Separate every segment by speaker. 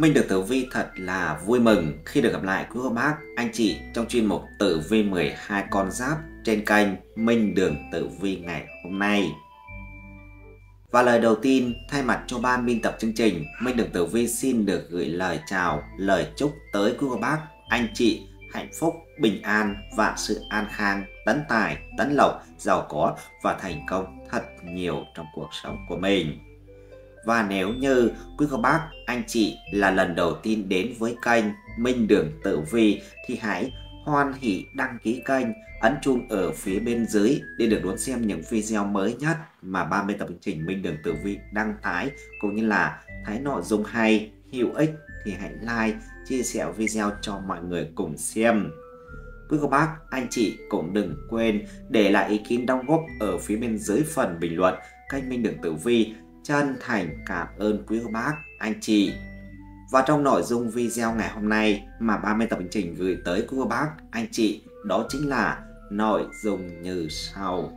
Speaker 1: Mình được Tử Vi thật là vui mừng khi được gặp lại quý cô bác, anh chị trong chuyên mục Tử Vi 12 con giáp trên kênh Minh Đường Tử Vi ngày hôm nay. Và lời đầu tiên, thay mặt cho ban biên tập chương trình, Minh Đường Tử Vi xin được gửi lời chào, lời chúc tới quý cô bác, anh chị hạnh phúc, bình an, vạn sự an khang, tấn tài, tấn lộc, giàu có và thành công thật nhiều trong cuộc sống của mình. Và nếu như quý cô bác, anh chị là lần đầu tiên đến với kênh Minh Đường Tử Vi thì hãy hoan hỉ đăng ký kênh, ấn chuông ở phía bên dưới để được đón xem những video mới nhất mà ban biên tập chương trình Minh Đường Tử Vi đăng tải, cũng như là thấy nội dung hay, hữu ích thì hãy like, chia sẻ video cho mọi người cùng xem. Quý cô bác, anh chị cũng đừng quên để lại ý kiến đóng góp ở phía bên dưới phần bình luận kênh Minh Đường Tử Vi. Chân thành cảm ơn quý cô bác, anh chị. Và trong nội dung video ngày hôm nay mà ban biên tập chương trình gửi tới quý cô bác, anh chị, đó chính là nội dung như sau.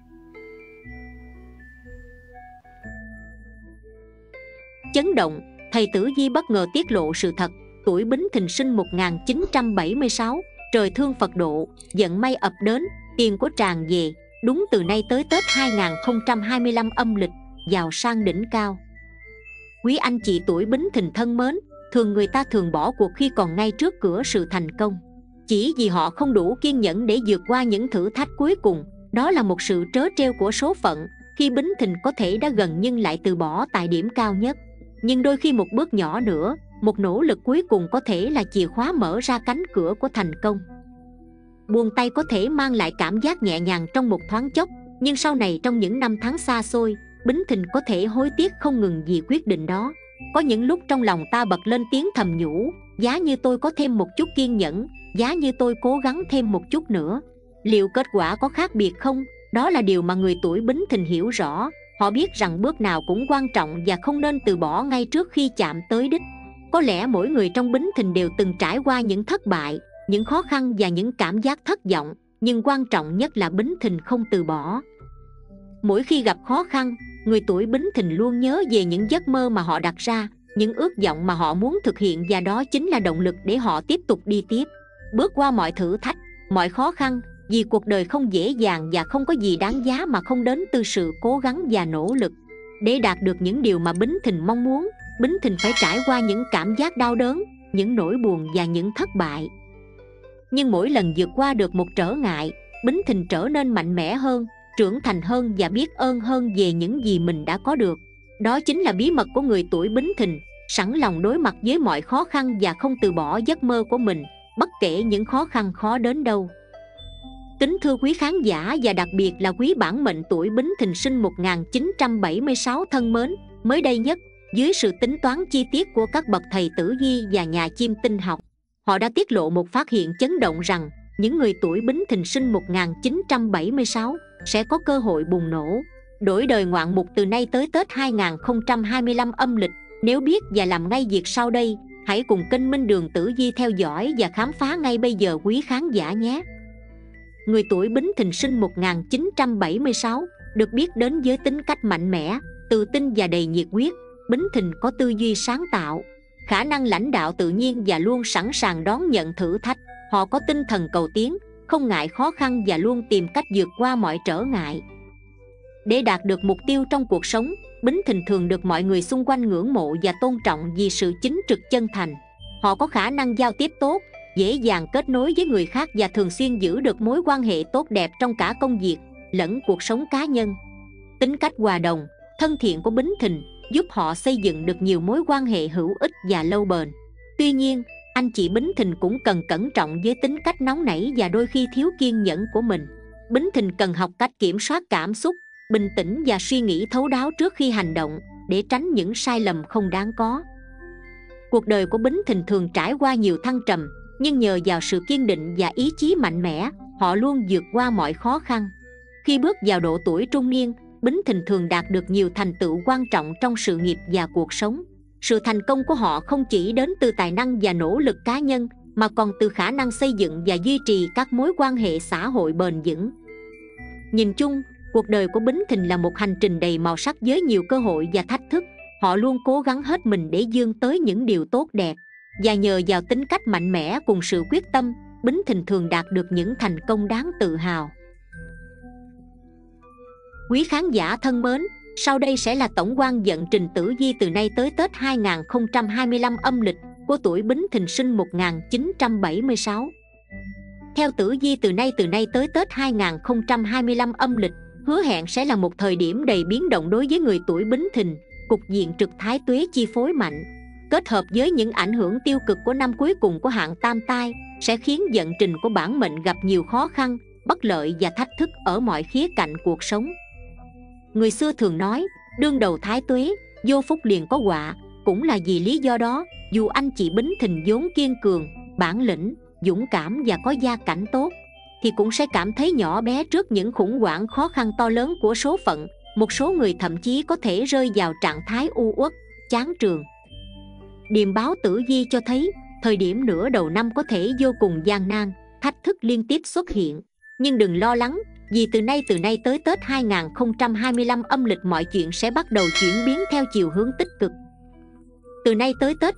Speaker 2: Chấn động, thầy Tử Vi bất ngờ tiết lộ sự thật, tuổi Bính Thìn sinh 1976, trời thương Phật độ, vận may ập đến, tiền của tràn về, đúng từ nay tới Tết 2025 âm lịch, giàu sang đỉnh cao. Quý anh chị tuổi Bính Thìn thân mến, thường người ta thường bỏ cuộc khi còn ngay trước cửa sự thành công, chỉ vì họ không đủ kiên nhẫn để vượt qua những thử thách cuối cùng. Đó là một sự trớ trêu của số phận, khi Bính Thìn có thể đã gần nhưng lại từ bỏ tại điểm cao nhất. Nhưng đôi khi một bước nhỏ nữa, một nỗ lực cuối cùng có thể là chìa khóa mở ra cánh cửa của thành công. Buông tay có thể mang lại cảm giác nhẹ nhàng trong một thoáng chốc, nhưng sau này trong những năm tháng xa xôi, Bính Thìn có thể hối tiếc không ngừng vì quyết định đó. Có những lúc trong lòng ta bật lên tiếng thầm nhủ, giá như tôi có thêm một chút kiên nhẫn, giá như tôi cố gắng thêm một chút nữa. Liệu kết quả có khác biệt không? Đó là điều mà người tuổi Bính Thìn hiểu rõ. Họ biết rằng bước nào cũng quan trọng và không nên từ bỏ ngay trước khi chạm tới đích. Có lẽ mỗi người trong Bính Thìn đều từng trải qua những thất bại, những khó khăn và những cảm giác thất vọng, nhưng quan trọng nhất là Bính Thìn không từ bỏ. Mỗi khi gặp khó khăn, người tuổi Bính Thìn luôn nhớ về những giấc mơ mà họ đặt ra, những ước vọng mà họ muốn thực hiện, và đó chính là động lực để họ tiếp tục đi tiếp, bước qua mọi thử thách, mọi khó khăn, vì cuộc đời không dễ dàng và không có gì đáng giá mà không đến từ sự cố gắng và nỗ lực. Để đạt được những điều mà Bính Thìn mong muốn, Bính Thìn phải trải qua những cảm giác đau đớn, những nỗi buồn và những thất bại. Nhưng mỗi lần vượt qua được một trở ngại, Bính Thìn trở nên mạnh mẽ hơn, trưởng thành hơn và biết ơn hơn về những gì mình đã có được. Đó chính là bí mật của người tuổi Bính Thìn, sẵn lòng đối mặt với mọi khó khăn và không từ bỏ giấc mơ của mình, bất kể những khó khăn khó đến đâu. Kính thưa quý khán giả và đặc biệt là quý bản mệnh tuổi Bính Thìn sinh 1976 thân mến, mới đây nhất, dưới sự tính toán chi tiết của các bậc thầy tử vi và nhà chiêm tinh học, họ đã tiết lộ một phát hiện chấn động rằng những người tuổi Bính Thìn sinh 1976 sẽ có cơ hội bùng nổ, đổi đời ngoạn mục từ nay tới Tết 2025 âm lịch. Nếu biết và làm ngay việc sau đây, hãy cùng kênh Minh Đường Tử Vi theo dõi và khám phá ngay bây giờ quý khán giả nhé. Người tuổi Bính Thìn sinh 1976 được biết đến với tính cách mạnh mẽ, tự tin và đầy nhiệt huyết. Bính Thìn có tư duy sáng tạo, khả năng lãnh đạo tự nhiên và luôn sẵn sàng đón nhận thử thách. Họ có tinh thần cầu tiến, không ngại khó khăn và luôn tìm cách vượt qua mọi trở ngại. Để đạt được mục tiêu trong cuộc sống, Bính Thìn thường được mọi người xung quanh ngưỡng mộ và tôn trọng vì sự chính trực chân thành. Họ có khả năng giao tiếp tốt, dễ dàng kết nối với người khác và thường xuyên giữ được mối quan hệ tốt đẹp trong cả công việc lẫn cuộc sống cá nhân. Tính cách hòa đồng, thân thiện của Bính Thìn giúp họ xây dựng được nhiều mối quan hệ hữu ích và lâu bền. Tuy nhiên, anh chị Bính Thìn cũng cần cẩn trọng với tính cách nóng nảy và đôi khi thiếu kiên nhẫn của mình. Bính Thìn cần học cách kiểm soát cảm xúc, bình tĩnh và suy nghĩ thấu đáo trước khi hành động để tránh những sai lầm không đáng có. Cuộc đời của Bính Thìn thường trải qua nhiều thăng trầm, nhưng nhờ vào sự kiên định và ý chí mạnh mẽ, họ luôn vượt qua mọi khó khăn. Khi bước vào độ tuổi trung niên, Bính Thìn thường đạt được nhiều thành tựu quan trọng trong sự nghiệp và cuộc sống. Sự thành công của họ không chỉ đến từ tài năng và nỗ lực cá nhân, mà còn từ khả năng xây dựng và duy trì các mối quan hệ xã hội bền vững. Nhìn chung, cuộc đời của Bính Thìn là một hành trình đầy màu sắc với nhiều cơ hội và thách thức. Họ luôn cố gắng hết mình để vươn tới những điều tốt đẹp, và nhờ vào tính cách mạnh mẽ cùng sự quyết tâm, Bính Thìn thường đạt được những thành công đáng tự hào. Quý khán giả thân mến, sau đây sẽ là tổng quan vận trình tử vi từ nay tới Tết 2025 âm lịch của tuổi Bính Thìn sinh 1976. Theo tử vi từ nay tới Tết 2025 âm lịch, hứa hẹn sẽ là một thời điểm đầy biến động đối với người tuổi Bính Thìn. Cục diện trực thái tuế chi phối mạnh, kết hợp với những ảnh hưởng tiêu cực của năm cuối cùng của hạng tam tai, sẽ khiến vận trình của bản mệnh gặp nhiều khó khăn, bất lợi và thách thức ở mọi khía cạnh cuộc sống. Người xưa thường nói, đương đầu thái tuế, vô phúc liền có họa. Cũng là vì lý do đó, dù anh chị Bính Thìn vốn kiên cường, bản lĩnh, dũng cảm và có gia cảnh tốt, thì cũng sẽ cảm thấy nhỏ bé trước những khủng hoảng khó khăn to lớn của số phận. Một số người thậm chí có thể rơi vào trạng thái u uất, chán trường. Điềm báo tử vi cho thấy, thời điểm nửa đầu năm có thể vô cùng gian nan, thách thức liên tiếp xuất hiện. Nhưng đừng lo lắng, vì từ nay tới Tết 2025 âm lịch mọi chuyện sẽ bắt đầu chuyển biến theo chiều hướng tích cực. Từ nay tới Tết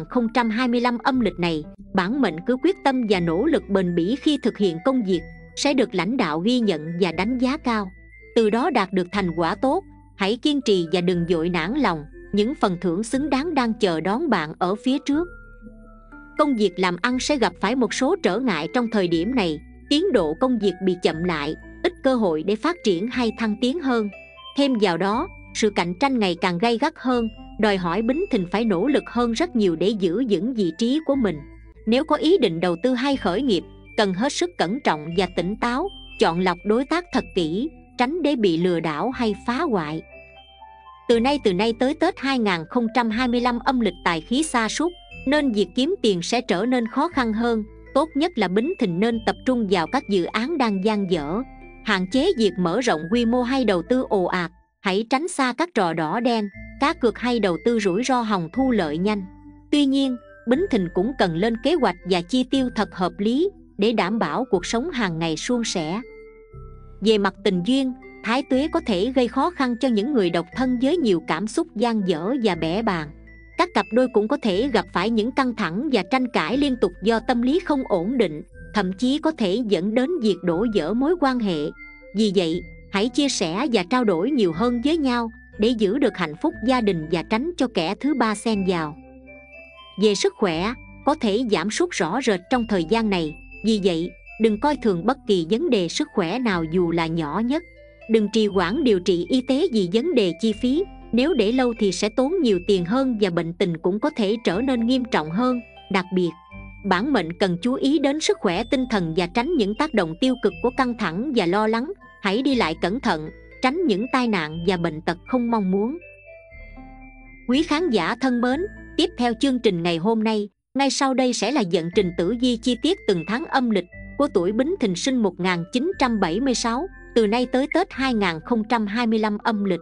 Speaker 2: 2025 âm lịch này, bản mệnh cứ quyết tâm và nỗ lực bền bỉ khi thực hiện công việc, sẽ được lãnh đạo ghi nhận và đánh giá cao, từ đó đạt được thành quả tốt. Hãy kiên trì và đừng vội nản lòng, những phần thưởng xứng đáng đang chờ đón bạn ở phía trước. Công việc làm ăn sẽ gặp phải một số trở ngại trong thời điểm này, tiến độ công việc bị chậm lại, ít cơ hội để phát triển hay thăng tiến hơn. Thêm vào đó, sự cạnh tranh ngày càng gay gắt hơn, đòi hỏi Bính Thìn phải nỗ lực hơn rất nhiều để giữ vững vị trí của mình. Nếu có ý định đầu tư hay khởi nghiệp, cần hết sức cẩn trọng và tỉnh táo, chọn lọc đối tác thật kỹ, tránh để bị lừa đảo hay phá hoại. Từ nay tới Tết 2025 âm lịch tài khí sa sút, nên việc kiếm tiền sẽ trở nên khó khăn hơn. Tốt nhất là Bính Thìn nên tập trung vào các dự án đang dang dở, hạn chế việc mở rộng quy mô hay đầu tư ồ ạt. Hãy tránh xa các trò đỏ đen, cá cược hay đầu tư rủi ro hòng thu lợi nhanh. Tuy nhiên, Bính Thìn cũng cần lên kế hoạch và chi tiêu thật hợp lý để đảm bảo cuộc sống hàng ngày suôn sẻ. Về mặt tình duyên, thái tuế có thể gây khó khăn cho những người độc thân với nhiều cảm xúc dang dở và bẽ bàng. Các cặp đôi cũng có thể gặp phải những căng thẳng và tranh cãi liên tục do tâm lý không ổn định, thậm chí có thể dẫn đến việc đổ vỡ mối quan hệ. Vì vậy, hãy chia sẻ và trao đổi nhiều hơn với nhau để giữ được hạnh phúc gia đình và tránh cho kẻ thứ ba xen vào. Về sức khỏe, có thể giảm sút rõ rệt trong thời gian này. Vì vậy, đừng coi thường bất kỳ vấn đề sức khỏe nào dù là nhỏ nhất. Đừng trì hoãn điều trị y tế vì vấn đề chi phí, nếu để lâu thì sẽ tốn nhiều tiền hơn và bệnh tình cũng có thể trở nên nghiêm trọng hơn. Đặc biệt, bản mệnh cần chú ý đến sức khỏe tinh thần và tránh những tác động tiêu cực của căng thẳng và lo lắng. Hãy đi lại cẩn thận, tránh những tai nạn và bệnh tật không mong muốn. Quý khán giả thân mến, tiếp theo chương trình ngày hôm nay, ngay sau đây sẽ là vận trình tử vi chi tiết từng tháng âm lịch của tuổi Bính Thìn sinh 1976, từ nay tới Tết 2025 âm lịch.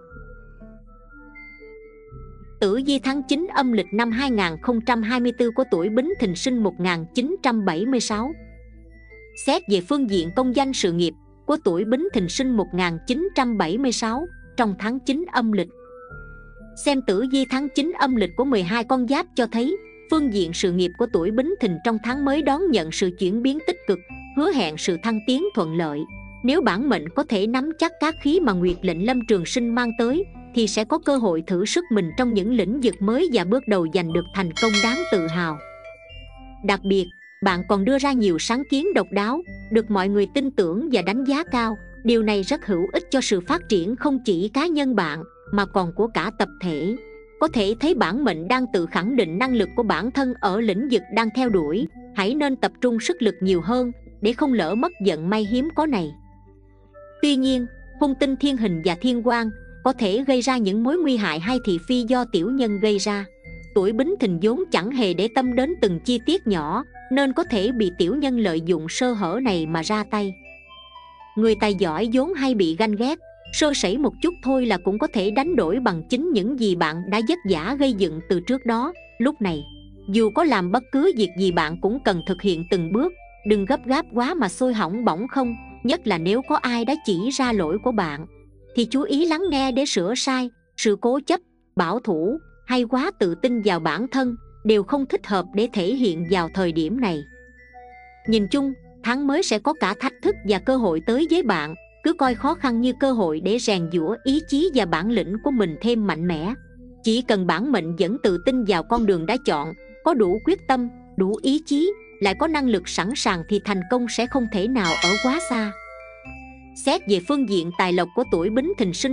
Speaker 2: Tử vi tháng 9 âm lịch năm 2024 của tuổi Bính Thìn sinh 1976. Xét về phương diện công danh sự nghiệp của tuổi Bính Thìn sinh 1976 trong tháng 9 âm lịch. Xem tử vi tháng 9 âm lịch của 12 con giáp cho thấy, phương diện sự nghiệp của tuổi Bính Thìn trong tháng mới đón nhận sự chuyển biến tích cực, hứa hẹn sự thăng tiến thuận lợi. Nếu bản mệnh có thể nắm chắc các khí mà Nguyệt lệnh Lâm Trường Sinh mang tới, thì sẽ có cơ hội thử sức mình trong những lĩnh vực mới và bước đầu giành được thành công đáng tự hào. Đặc biệt, bạn còn đưa ra nhiều sáng kiến độc đáo, được mọi người tin tưởng và đánh giá cao. Điều này rất hữu ích cho sự phát triển không chỉ cá nhân bạn, mà còn của cả tập thể. Có thể thấy bản mệnh đang tự khẳng định năng lực của bản thân ở lĩnh vực đang theo đuổi. Hãy nên tập trung sức lực nhiều hơn để không lỡ mất vận may hiếm có này. Tuy nhiên, hung tinh thiên hình và thiên quan có thể gây ra những mối nguy hại hay thị phi do tiểu nhân gây ra. Tuổi Bính Thìn vốn chẳng hề để tâm đến từng chi tiết nhỏ, nên có thể bị tiểu nhân lợi dụng sơ hở này mà ra tay. Người tài giỏi vốn hay bị ganh ghét, sơ sẩy một chút thôi là cũng có thể đánh đổi bằng chính những gì bạn đã vất vả gây dựng từ trước đó. Lúc này, dù có làm bất cứ việc gì bạn cũng cần thực hiện từng bước, đừng gấp gáp quá mà sôi hỏng bỏng không. Nhất là nếu có ai đã chỉ ra lỗi của bạn, thì chú ý lắng nghe để sửa sai. Sự cố chấp, bảo thủ hay quá tự tin vào bản thân đều không thích hợp để thể hiện vào thời điểm này. Nhìn chung, tháng mới sẽ có cả thách thức và cơ hội tới với bạn. Cứ coi khó khăn như cơ hội để rèn giũa ý chí và bản lĩnh của mình thêm mạnh mẽ. Chỉ cần bản mệnh vẫn tự tin vào con đường đã chọn, có đủ quyết tâm, đủ ý chí, lại có năng lực sẵn sàng thì thành công sẽ không thể nào ở quá xa. Xét về phương diện tài lộc của tuổi Bính Thìn sinh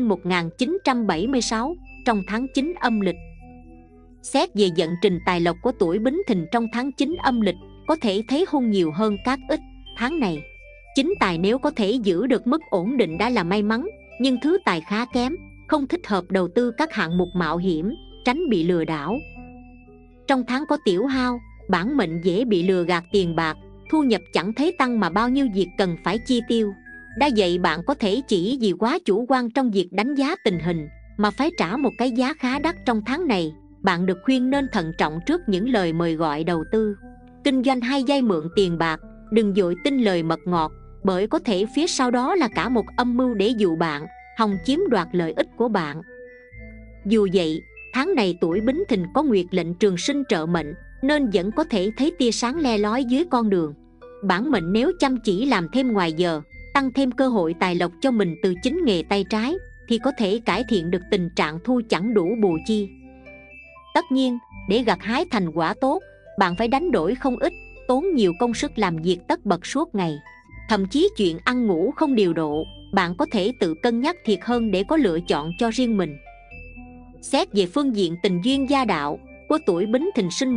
Speaker 2: 1976 trong tháng 9 âm lịch. Xét về vận trình tài lộc của tuổi Bính Thìn trong tháng 9 âm lịch, có thể thấy hung nhiều hơn cát ít. Tháng này, chính tài nếu có thể giữ được mức ổn định đã là may mắn, nhưng thứ tài khá kém, không thích hợp đầu tư các hạng mục mạo hiểm, tránh bị lừa đảo. Trong tháng có tiểu hao, bản mệnh dễ bị lừa gạt tiền bạc, thu nhập chẳng thấy tăng mà bao nhiêu việc cần phải chi tiêu. Đã vậy bạn có thể chỉ vì quá chủ quan trong việc đánh giá tình hình mà phải trả một cái giá khá đắt trong tháng này. Bạn được khuyên nên thận trọng trước những lời mời gọi đầu tư, kinh doanh hay vay mượn tiền bạc. Đừng vội tin lời mật ngọt, bởi có thể phía sau đó là cả một âm mưu để dụ bạn, hòng chiếm đoạt lợi ích của bạn. Dù vậy, tháng này tuổi Bính Thìn có nguyệt lệnh trường sinh trợ mệnh, nên vẫn có thể thấy tia sáng le lói dưới con đường. Bản mệnh nếu chăm chỉ làm thêm ngoài giờ, tăng thêm cơ hội tài lộc cho mình từ chính nghề tay trái, thì có thể cải thiện được tình trạng thu chẳng đủ bù chi. Tất nhiên, để gặt hái thành quả tốt, bạn phải đánh đổi không ít, tốn nhiều công sức làm việc tất bật suốt ngày. Thậm chí chuyện ăn ngủ không điều độ, bạn có thể tự cân nhắc thiệt hơn để có lựa chọn cho riêng mình. Xét về phương diện tình duyên gia đạo của tuổi Bính Thìn sinh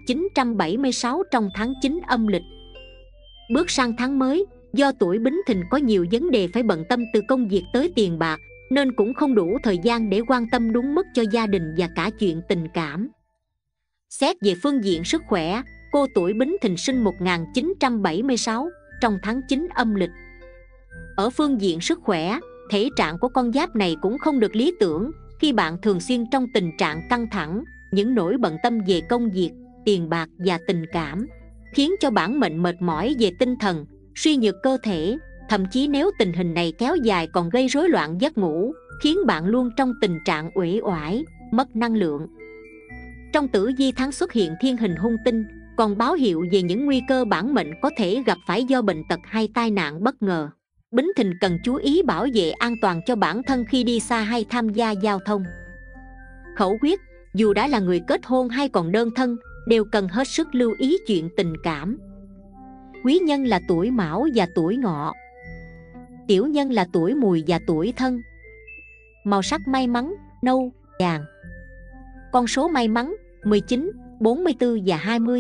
Speaker 2: 1976 trong tháng 9 âm lịch. Bước sang tháng mới, do tuổi Bính Thìn có nhiều vấn đề phải bận tâm từ công việc tới tiền bạc, nên cũng không đủ thời gian để quan tâm đúng mức cho gia đình và cả chuyện tình cảm. Xét về phương diện sức khỏe, cô tuổi Bính Thìn sinh 1976 trong tháng 9 âm lịch. Ở phương diện sức khỏe, thể trạng của con giáp này cũng không được lý tưởng khi bạn thường xuyên trong tình trạng căng thẳng, những nỗi bận tâm về công việc, tiền bạc và tình cảm, khiến cho bản mệnh mệt mỏi về tinh thần, suy nhược cơ thể. Thậm chí nếu tình hình này kéo dài còn gây rối loạn giấc ngủ, khiến bạn luôn trong tình trạng uể oải, mất năng lượng. Trong tử vi tháng xuất hiện thiên hình hung tinh, còn báo hiệu về những nguy cơ bản mệnh có thể gặp phải do bệnh tật hay tai nạn bất ngờ. Bính Thìn cần chú ý bảo vệ an toàn cho bản thân khi đi xa hay tham gia giao thông. Khẩu quyết, dù đã là người kết hôn hay còn đơn thân, đều cần hết sức lưu ý chuyện tình cảm. Quý nhân là tuổi Mão và tuổi Ngọ. Tiểu nhân là tuổi Mùi và tuổi Thân. Màu sắc may mắn, nâu, vàng. Con số may mắn, 19, 44 và 20.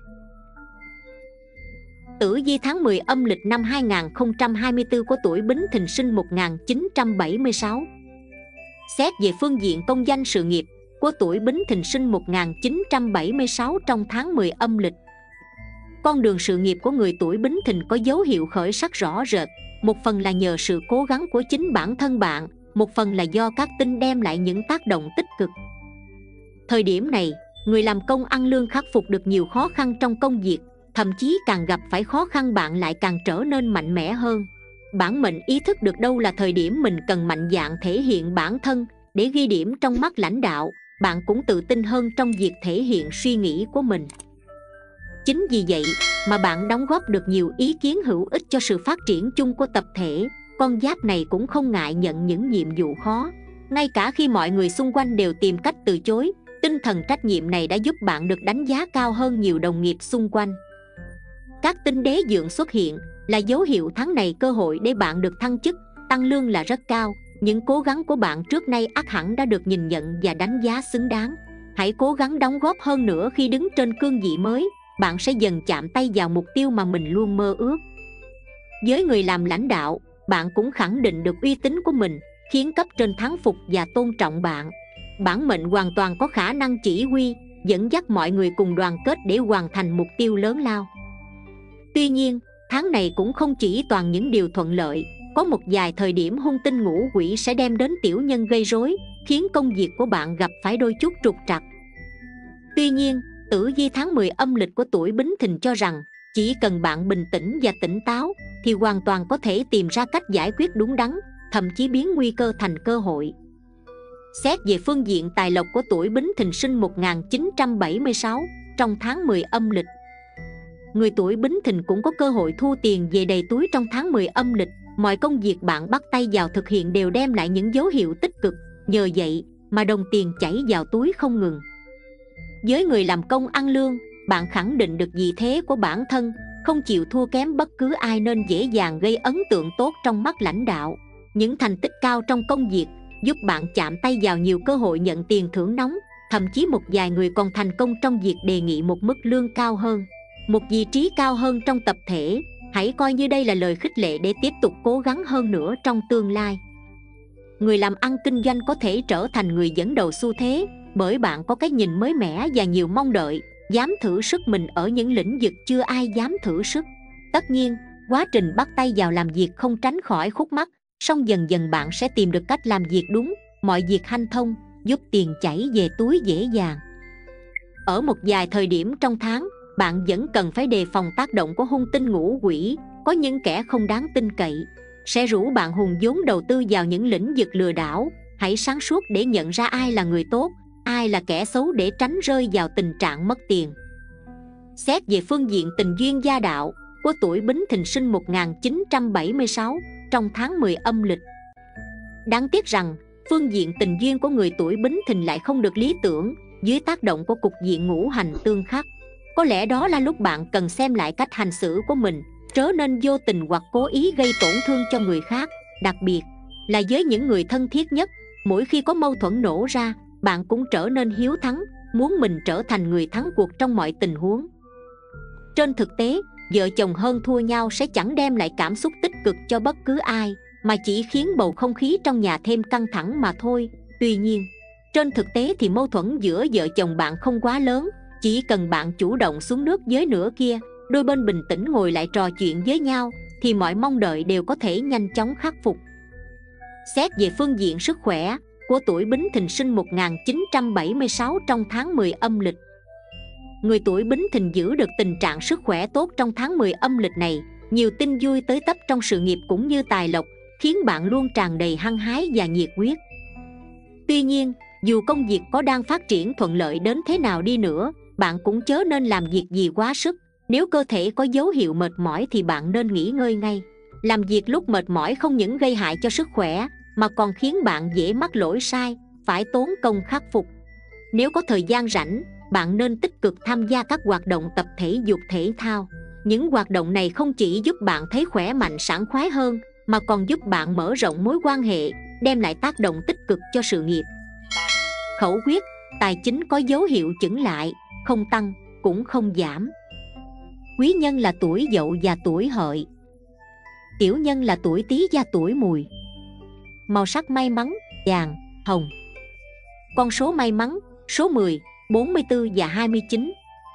Speaker 2: Tử vi tháng 10 âm lịch năm 2024 của tuổi Bính Thìn sinh 1976. Xét về phương diện công danh sự nghiệp của tuổi Bính Thìn sinh 1976 trong tháng 10 âm lịch. Con đường sự nghiệp của người tuổi Bính Thìn có dấu hiệu khởi sắc rõ rệt, một phần là nhờ sự cố gắng của chính bản thân bạn, một phần là do các tinh đem lại những tác động tích cực. Thời điểm này, người làm công ăn lương khắc phục được nhiều khó khăn trong công việc, thậm chí càng gặp phải khó khăn bạn lại càng trở nên mạnh mẽ hơn. Bản mệnh ý thức được đâu là thời điểm mình cần mạnh dạn thể hiện bản thân để ghi điểm trong mắt lãnh đạo, bạn cũng tự tin hơn trong việc thể hiện suy nghĩ của mình. Chính vì vậy mà bạn đóng góp được nhiều ý kiến hữu ích cho sự phát triển chung của tập thể. Con giáp này cũng không ngại nhận những nhiệm vụ khó, ngay cả khi mọi người xung quanh đều tìm cách từ chối. Tinh thần trách nhiệm này đã giúp bạn được đánh giá cao hơn nhiều đồng nghiệp xung quanh. Các tinh đế dượng xuất hiện là dấu hiệu tháng này cơ hội để bạn được thăng chức, tăng lương là rất cao. Những cố gắng của bạn trước nay ắt hẳn đã được nhìn nhận và đánh giá xứng đáng. Hãy cố gắng đóng góp hơn nữa khi đứng trên cương vị mới, bạn sẽ dần chạm tay vào mục tiêu mà mình luôn mơ ước. Với người làm lãnh đạo, bạn cũng khẳng định được uy tín của mình, khiến cấp trên thán phục và tôn trọng bạn. Bản mệnh hoàn toàn có khả năng chỉ huy, dẫn dắt mọi người cùng đoàn kết để hoàn thành mục tiêu lớn lao. Tuy nhiên, tháng này cũng không chỉ toàn những điều thuận lợi, có một vài thời điểm hung tinh ngũ quỷ sẽ đem đến tiểu nhân gây rối, khiến công việc của bạn gặp phải đôi chút trục trặc. Tuy nhiên, tử vi tháng 10 âm lịch của tuổi Bính Thìn cho rằng, chỉ cần bạn bình tĩnh và tỉnh táo, thì hoàn toàn có thể tìm ra cách giải quyết đúng đắn, thậm chí biến nguy cơ thành cơ hội. Xét về phương diện tài lộc của tuổi Bính Thìn sinh 1976 trong tháng 10 âm lịch. Người tuổi Bính Thìn cũng có cơ hội thu tiền về đầy túi trong tháng 10 âm lịch. Mọi công việc bạn bắt tay vào thực hiện đều đem lại những dấu hiệu tích cực, nhờ vậy mà đồng tiền chảy vào túi không ngừng. Với người làm công ăn lương, bạn khẳng định được vị thế của bản thân, không chịu thua kém bất cứ ai nên dễ dàng gây ấn tượng tốt trong mắt lãnh đạo. Những thành tích cao trong công việc giúp bạn chạm tay vào nhiều cơ hội nhận tiền thưởng nóng, thậm chí một vài người còn thành công trong việc đề nghị một mức lương cao hơn, một vị trí cao hơn trong tập thể. Hãy coi như đây là lời khích lệ để tiếp tục cố gắng hơn nữa trong tương lai. Người làm ăn kinh doanh có thể trở thành người dẫn đầu xu thế, bởi bạn có cái nhìn mới mẻ và nhiều mong đợi, dám thử sức mình ở những lĩnh vực chưa ai dám thử sức. Tất nhiên, quá trình bắt tay vào làm việc không tránh khỏi khúc mắc, song dần dần bạn sẽ tìm được cách làm việc đúng, mọi việc hanh thông, giúp tiền chảy về túi dễ dàng. Ở một vài thời điểm trong tháng, bạn vẫn cần phải đề phòng tác động của hung tinh ngũ quỷ. Có những kẻ không đáng tin cậy sẽ rủ bạn hùn vốn đầu tư vào những lĩnh vực lừa đảo. Hãy sáng suốt để nhận ra ai là người tốt, ai là kẻ xấu để tránh rơi vào tình trạng mất tiền. Xét về phương diện tình duyên gia đạo của tuổi Bính Thìn sinh 1976 trong tháng 10 âm lịch. Đáng tiếc rằng phương diện tình duyên của người tuổi Bính Thìn lại không được lý tưởng dưới tác động của cục diện ngũ hành tương khắc. Có lẽ đó là lúc bạn cần xem lại cách hành xử của mình, chớ nên vô tình hoặc cố ý gây tổn thương cho người khác, đặc biệt là với những người thân thiết nhất. Mỗi khi có mâu thuẫn nổ ra, bạn cũng trở nên hiếu thắng, muốn mình trở thành người thắng cuộc trong mọi tình huống. Trên thực tế, vợ chồng hơn thua nhau sẽ chẳng đem lại cảm xúc tích cực cho bất cứ ai, mà chỉ khiến bầu không khí trong nhà thêm căng thẳng mà thôi. Tuy nhiên, trên thực tế thì mâu thuẫn giữa vợ chồng bạn không quá lớn. Chỉ cần bạn chủ động xuống nước với nửa kia, đôi bên bình tĩnh ngồi lại trò chuyện với nhau, thì mọi mong đợi đều có thể nhanh chóng khắc phục. Xét về phương diện sức khỏe của tuổi Bính Thìn sinh 1976 trong tháng 10 âm lịch. Người tuổi Bính Thìn giữ được tình trạng sức khỏe tốt trong tháng 10 âm lịch này. Nhiều tin vui tới tấp trong sự nghiệp cũng như tài lộc, khiến bạn luôn tràn đầy hăng hái và nhiệt huyết. Tuy nhiên, dù công việc có đang phát triển thuận lợi đến thế nào đi nữa, bạn cũng chớ nên làm việc gì quá sức. Nếu cơ thể có dấu hiệu mệt mỏi thì bạn nên nghỉ ngơi ngay. Làm việc lúc mệt mỏi không những gây hại cho sức khỏe, mà còn khiến bạn dễ mắc lỗi sai, phải tốn công khắc phục. Nếu có thời gian rảnh, bạn nên tích cực tham gia các hoạt động tập thể dục thể thao. Những hoạt động này không chỉ giúp bạn thấy khỏe mạnh sảng khoái hơn, mà còn giúp bạn mở rộng mối quan hệ, đem lại tác động tích cực cho sự nghiệp. Khẩu quyết: tài chính có dấu hiệu chững lại, không tăng cũng không giảm. Quý nhân là tuổi Dậu và tuổi Hợi. Tiểu nhân là tuổi Tý và tuổi Mùi. Màu sắc may mắn: vàng, hồng. Con số may mắn: số 10, 44 và 29.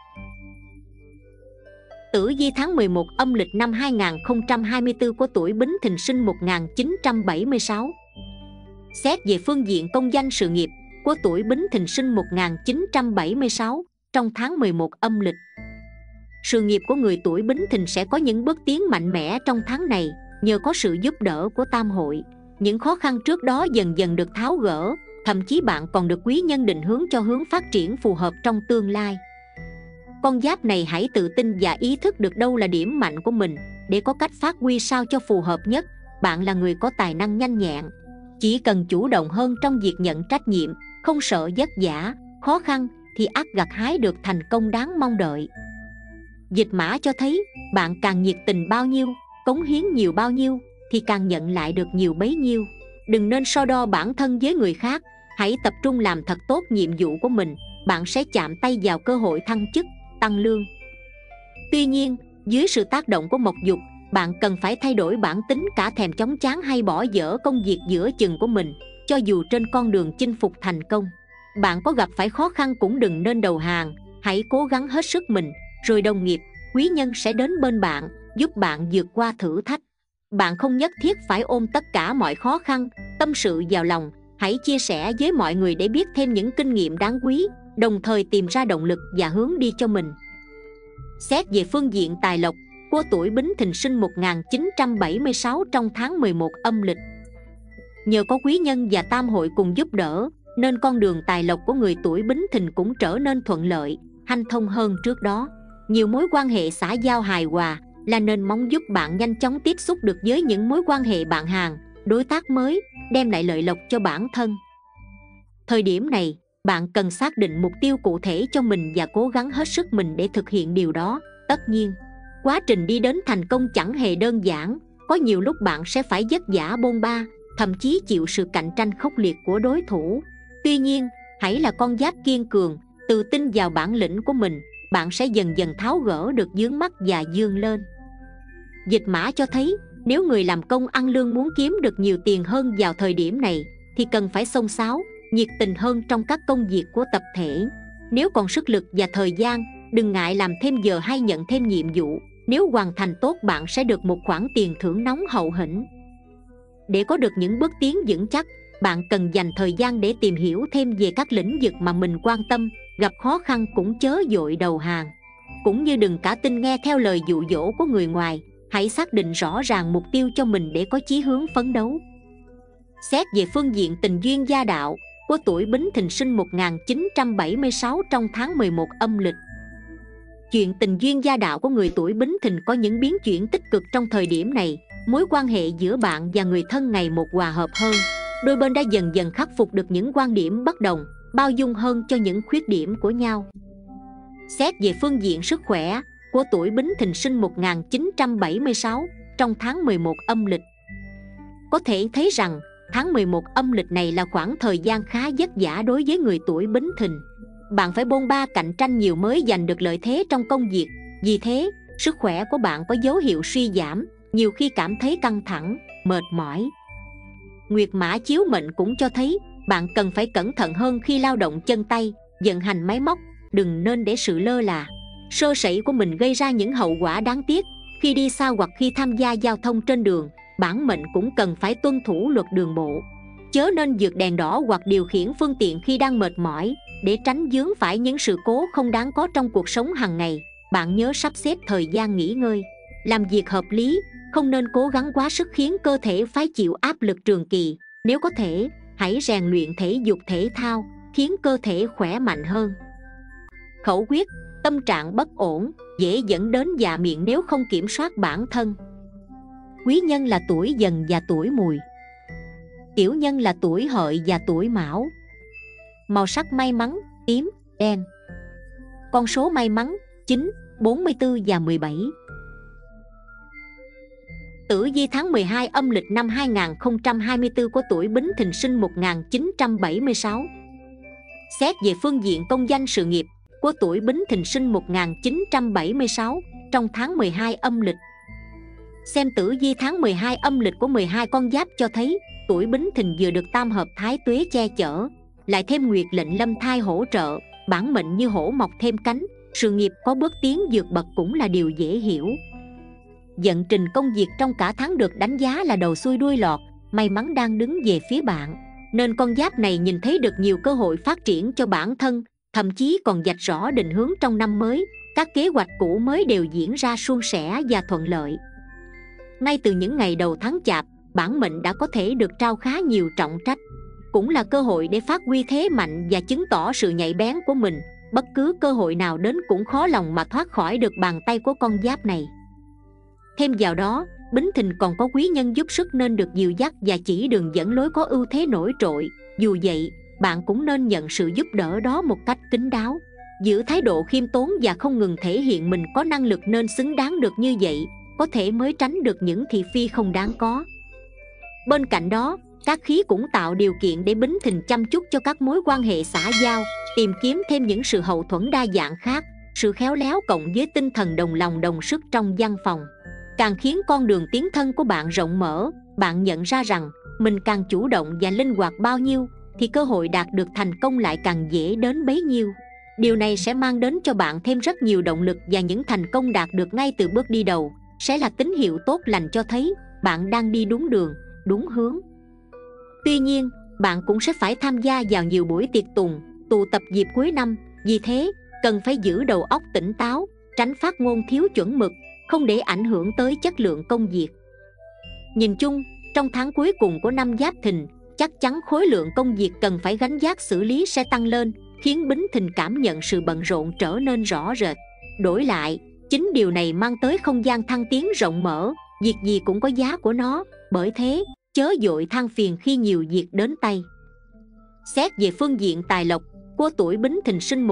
Speaker 2: Tử vi tháng 11 âm lịch năm 2024 của tuổi Bính Thìn sinh 1976. Xét về phương diện công danh sự nghiệp của tuổi Bính Thìn sinh 1976 trong tháng 11 âm lịch. Sự nghiệp của người tuổi Bính Thìn sẽ có những bước tiến mạnh mẽ trong tháng này, nhờ có sự giúp đỡ của tam hội. Những khó khăn trước đó dần dần được tháo gỡ, thậm chí bạn còn được quý nhân định hướng cho hướng phát triển phù hợp trong tương lai. Con giáp này hãy tự tin và ý thức được đâu là điểm mạnh của mình để có cách phát huy sao cho phù hợp nhất. Bạn là người có tài năng nhanh nhẹn, chỉ cần chủ động hơn trong việc nhận trách nhiệm, không sợ vất vả, khó khăn thì ắt gặt hái được thành công đáng mong đợi. Dịch mã cho thấy bạn càng nhiệt tình bao nhiêu, cống hiến nhiều bao nhiêu thì càng nhận lại được nhiều bấy nhiêu. Đừng nên so đo bản thân với người khác, hãy tập trung làm thật tốt nhiệm vụ của mình, bạn sẽ chạm tay vào cơ hội thăng chức, tăng lương. Tuy nhiên, dưới sự tác động của mộc dục, bạn cần phải thay đổi bản tính cả thèm chóng chán hay bỏ dở công việc giữa chừng của mình. Cho dù trên con đường chinh phục thành công, bạn có gặp phải khó khăn cũng đừng nên đầu hàng, hãy cố gắng hết sức mình, rồi đồng nghiệp, quý nhân sẽ đến bên bạn, giúp bạn vượt qua thử thách. Bạn không nhất thiết phải ôm tất cả mọi khó khăn, tâm sự vào lòng, hãy chia sẻ với mọi người để biết thêm những kinh nghiệm đáng quý, đồng thời tìm ra động lực và hướng đi cho mình. Xét về phương diện tài lộc của tuổi Bính Thìn sinh 1976 trong tháng 11 âm lịch. Nhờ có quý nhân và tam hội cùng giúp đỡ, nên con đường tài lộc của người tuổi Bính Thìn cũng trở nên thuận lợi, hanh thông hơn trước đó. Nhiều mối quan hệ xã giao hài hòa là nền móng giúp bạn nhanh chóng tiếp xúc được với những mối quan hệ bạn hàng, đối tác mới, đem lại lợi lộc cho bản thân. Thời điểm này, bạn cần xác định mục tiêu cụ thể cho mình và cố gắng hết sức mình để thực hiện điều đó. Tất nhiên, quá trình đi đến thành công chẳng hề đơn giản, có nhiều lúc bạn sẽ phải vất vả bôn ba, thậm chí chịu sự cạnh tranh khốc liệt của đối thủ. Tuy nhiên, hãy là con giáp kiên cường, tự tin vào bản lĩnh của mình, bạn sẽ dần dần tháo gỡ được vướng mắc và vươn lên. Dịch mã cho thấy, nếu người làm công ăn lương muốn kiếm được nhiều tiền hơn vào thời điểm này, thì cần phải xông xáo, nhiệt tình hơn trong các công việc của tập thể. Nếu còn sức lực và thời gian, đừng ngại làm thêm giờ hay nhận thêm nhiệm vụ. Nếu hoàn thành tốt, bạn sẽ được một khoản tiền thưởng nóng hậu hĩnh. Để có được những bước tiến vững chắc, bạn cần dành thời gian để tìm hiểu thêm về các lĩnh vực mà mình quan tâm. Gặp khó khăn cũng chớ vội đầu hàng, cũng như đừng cả tin nghe theo lời dụ dỗ của người ngoài. Hãy xác định rõ ràng mục tiêu cho mình để có chí hướng phấn đấu. Xét về phương diện tình duyên gia đạo của tuổi Bính Thìn sinh 1976 trong tháng 11 âm lịch. Chuyện tình duyên gia đạo của người tuổi Bính Thìn có những biến chuyển tích cực trong thời điểm này. Mối quan hệ giữa bạn và người thân ngày một hòa hợp hơn. Đôi bên đã dần dần khắc phục được những quan điểm bất đồng, bao dung hơn cho những khuyết điểm của nhau. Xét về phương diện sức khỏe của tuổi Bính Thìn sinh 1976 trong tháng 11 âm lịch. Có thể thấy rằng tháng 11 âm lịch này là khoảng thời gian khá vất vả đối với người tuổi Bính Thìn. Bạn phải bôn ba cạnh tranh nhiều mới giành được lợi thế trong công việc. Vì thế, sức khỏe của bạn có dấu hiệu suy giảm, nhiều khi cảm thấy căng thẳng, mệt mỏi. Nguyệt mã chiếu mệnh cũng cho thấy bạn cần phải cẩn thận hơn khi lao động chân tay, vận hành máy móc, đừng nên để sự lơ là, sơ sẩy của mình gây ra những hậu quả đáng tiếc. Khi đi xa hoặc khi tham gia giao thông trên đường, bản mệnh cũng cần phải tuân thủ luật đường bộ. Chớ nên vượt đèn đỏ hoặc điều khiển phương tiện khi đang mệt mỏi, để tránh vướng phải những sự cố không đáng có trong cuộc sống hàng ngày. Bạn nhớ sắp xếp thời gian nghỉ ngơi, làm việc hợp lý, không nên cố gắng quá sức khiến cơ thể phải chịu áp lực trường kỳ. Nếu có thể, hãy rèn luyện thể dục thể thao, khiến cơ thể khỏe mạnh hơn. Khẩu quyết, tâm trạng bất ổn, dễ dẫn đến dạ miệng nếu không kiểm soát bản thân. Quý nhân là tuổi Dần và tuổi Mùi. Tiểu nhân là tuổi Hợi và tuổi Mão. Màu sắc may mắn, tím, đen. Con số may mắn, 9, 44 và 17. Tử vi tháng 12 âm lịch năm 2024 của tuổi Bính Thìn sinh 1976. Xét về phương diện công danh sự nghiệp của tuổi Bính Thìn sinh 1976 trong tháng 12 âm lịch. Xem tử vi tháng 12 âm lịch của 12 con giáp cho thấy tuổi Bính Thìn vừa được tam hợp Thái Tuế che chở, lại thêm Nguyệt lệnh Lâm Thai hỗ trợ, bản mệnh như hổ mọc thêm cánh, sự nghiệp có bước tiến vượt bậc cũng là điều dễ hiểu. Vận trình công việc trong cả tháng được đánh giá là đầu xuôi đuôi lọt, may mắn đang đứng về phía bạn, nên con giáp này nhìn thấy được nhiều cơ hội phát triển cho bản thân, thậm chí còn vạch rõ định hướng trong năm mới. Các kế hoạch cũ mới đều diễn ra suôn sẻ và thuận lợi. Ngay từ những ngày đầu tháng Chạp, bản mệnh đã có thể được trao khá nhiều trọng trách, cũng là cơ hội để phát huy thế mạnh và chứng tỏ sự nhạy bén của mình. Bất cứ cơ hội nào đến cũng khó lòng mà thoát khỏi được bàn tay của con giáp này. Thêm vào đó, Bính Thìn còn có quý nhân giúp sức nên được dìu dắt và chỉ đường dẫn lối có ưu thế nổi trội. Dù vậy, bạn cũng nên nhận sự giúp đỡ đó một cách kín đáo, giữ thái độ khiêm tốn và không ngừng thể hiện mình có năng lực nên xứng đáng được như vậy, có thể mới tránh được những thị phi không đáng có. Bên cạnh đó, các khí cũng tạo điều kiện để Bính Thìn chăm chút cho các mối quan hệ xã giao, tìm kiếm thêm những sự hậu thuẫn đa dạng khác. Sự khéo léo cộng với tinh thần đồng lòng đồng sức trong văn phòng càng khiến con đường tiến thân của bạn rộng mở. Bạn nhận ra rằng mình càng chủ động và linh hoạt bao nhiêu thì cơ hội đạt được thành công lại càng dễ đến bấy nhiêu. Điều này sẽ mang đến cho bạn thêm rất nhiều động lực, và những thành công đạt được ngay từ bước đi đầu sẽ là tín hiệu tốt lành cho thấy bạn đang đi đúng đường, đúng hướng. Tuy nhiên, bạn cũng sẽ phải tham gia vào nhiều buổi tiệc tùng, tụ tập dịp cuối năm. Vì thế, cần phải giữ đầu óc tỉnh táo, tránh phát ngôn thiếu chuẩn mực, không để ảnh hưởng tới chất lượng công việc. Nhìn chung, trong tháng cuối cùng của năm Giáp Thìn, chắc chắn khối lượng công việc cần phải gánh vác xử lý sẽ tăng lên, khiến Bính Thìn cảm nhận sự bận rộn trở nên rõ rệt. Đổi lại, chính điều này mang tới không gian thăng tiến rộng mở, việc gì cũng có giá của nó, bởi thế, chớ vội than phiền khi nhiều việc đến tay. Xét về phương diện tài lộc, của tuổi Bính Thìn sinh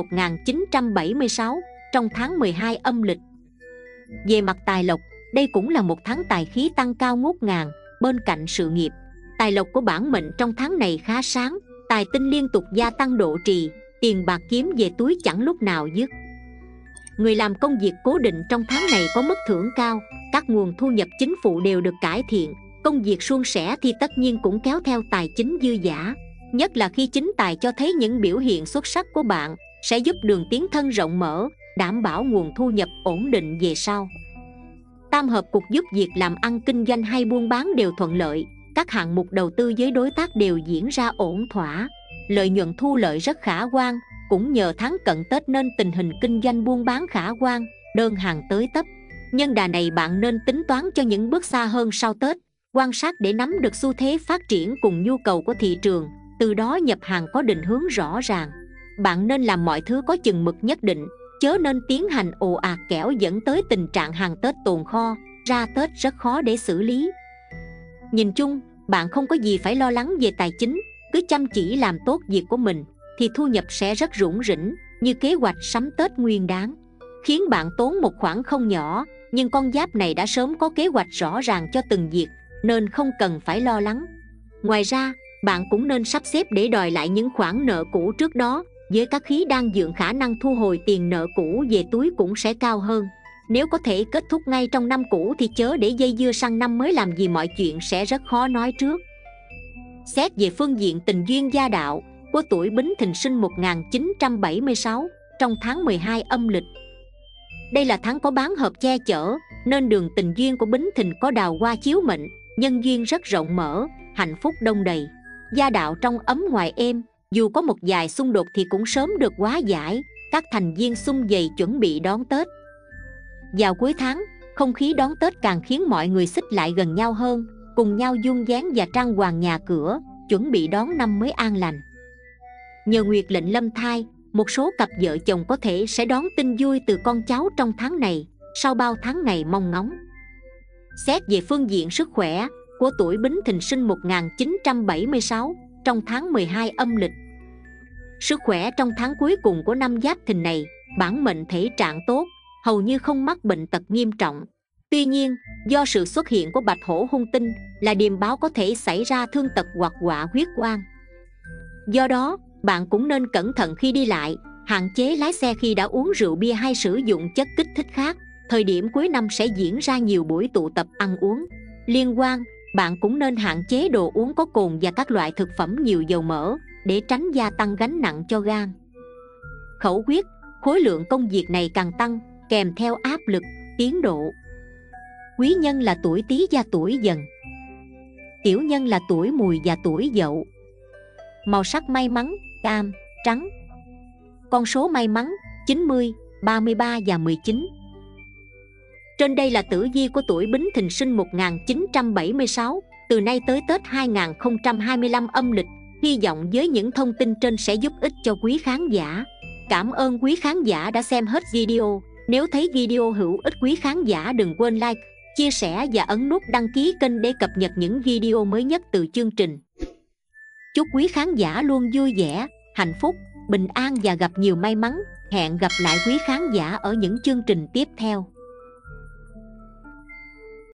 Speaker 2: 1976, trong tháng 12 âm lịch. Về mặt tài lộc, đây cũng là một tháng tài khí tăng cao ngút ngàn. Bên cạnh sự nghiệp, tài lộc của bản mệnh trong tháng này khá sáng, tài tinh liên tục gia tăng độ trì, tiền bạc kiếm về túi chẳng lúc nào dứt. Người làm công việc cố định trong tháng này có mức thưởng cao, các nguồn thu nhập chính phụ đều được cải thiện, công việc suôn sẻ thì tất nhiên cũng kéo theo tài chính dư dả. Nhất là khi chính tài cho thấy những biểu hiện xuất sắc của bạn, sẽ giúp đường tiến thân rộng mở, đảm bảo nguồn thu nhập ổn định về sau. Tam hợp cục giúp việc làm ăn kinh doanh hay buôn bán đều thuận lợi, các hạng mục đầu tư với đối tác đều diễn ra ổn thỏa, lợi nhuận thu lợi rất khả quan. Cũng nhờ tháng cận Tết nên tình hình kinh doanh buôn bán khả quan, đơn hàng tới tấp. Nhân đà này bạn nên tính toán cho những bước xa hơn sau Tết, quan sát để nắm được xu thế phát triển cùng nhu cầu của thị trường, từ đó nhập hàng có định hướng rõ ràng. Bạn nên làm mọi thứ có chừng mực nhất định, chớ nên tiến hành ồ ạt kẻo dẫn tới tình trạng hàng Tết tồn kho, ra Tết rất khó để xử lý. Nhìn chung, bạn không có gì phải lo lắng về tài chính, cứ chăm chỉ làm tốt việc của mình thì thu nhập sẽ rất rủng rỉnh, như kế hoạch sắm Tết Nguyên Đán, khiến bạn tốn một khoản không nhỏ, nhưng con giáp này đã sớm có kế hoạch rõ ràng cho từng việc, nên không cần phải lo lắng. Ngoài ra, bạn cũng nên sắp xếp để đòi lại những khoản nợ cũ trước đó, với các khí đang dượng khả năng thu hồi tiền nợ cũ về túi cũng sẽ cao hơn. Nếu có thể kết thúc ngay trong năm cũ thì chớ để dây dưa sang năm mới, làm gì mọi chuyện sẽ rất khó nói trước. Xét về phương diện tình duyên gia đạo, của tuổi Bính Thìn sinh 1976, trong tháng 12 âm lịch. Đây là tháng có bán hợp che chở, nên đường tình duyên của Bính Thìn có đào hoa chiếu mệnh, nhân duyên rất rộng mở, hạnh phúc đông đầy. Gia đạo trong ấm ngoài êm, dù có một vài xung đột thì cũng sớm được hóa giải, các thành viên sum vầy chuẩn bị đón Tết. Vào cuối tháng, không khí đón Tết càng khiến mọi người xích lại gần nhau hơn, cùng nhau vuông vén và trang hoàng nhà cửa, chuẩn bị đón năm mới an lành. Nhờ nguyệt lệnh lâm thai, một số cặp vợ chồng có thể sẽ đón tin vui từ con cháu trong tháng này, sau bao tháng ngày mong ngóng. Xét về phương diện sức khỏe, của tuổi Bính Thìn sinh 1976, trong tháng 12 âm lịch. Sức khỏe trong tháng cuối cùng của năm Giáp Thìn này, bản mệnh thể trạng tốt, hầu như không mắc bệnh tật nghiêm trọng. Tuy nhiên, do sự xuất hiện của bạch hổ hung tinh là điềm báo có thể xảy ra thương tật hoặc họa huyết oan. Do đó, bạn cũng nên cẩn thận khi đi lại, hạn chế lái xe khi đã uống rượu bia hay sử dụng chất kích thích khác. Thời điểm cuối năm sẽ diễn ra nhiều buổi tụ tập ăn uống liên quan, bạn cũng nên hạn chế đồ uống có cồn và các loại thực phẩm nhiều dầu mỡ để tránh gia tăng gánh nặng cho gan. Khẩu huyết, khối lượng công việc này càng tăng, kèm theo áp lực, tiến độ. Quý nhân là tuổi Tý và tuổi Dần. Tiểu nhân là tuổi Mùi và tuổi Dậu. Màu sắc may mắn, cam, trắng. Con số may mắn, 90, 33 và 19. Trên đây là tử vi của tuổi Bính Thìn sinh 1976, từ nay tới Tết 2025 âm lịch. Hy vọng với những thông tin trên sẽ giúp ích cho quý khán giả. Cảm ơn quý khán giả đã xem hết video. Nếu thấy video hữu ích, quý khán giả đừng quên like, chia sẻ và ấn nút đăng ký kênh để cập nhật những video mới nhất từ chương trình. Chúc quý khán giả luôn vui vẻ, hạnh phúc, bình an và gặp nhiều may mắn. Hẹn gặp lại quý khán giả ở những chương trình tiếp theo.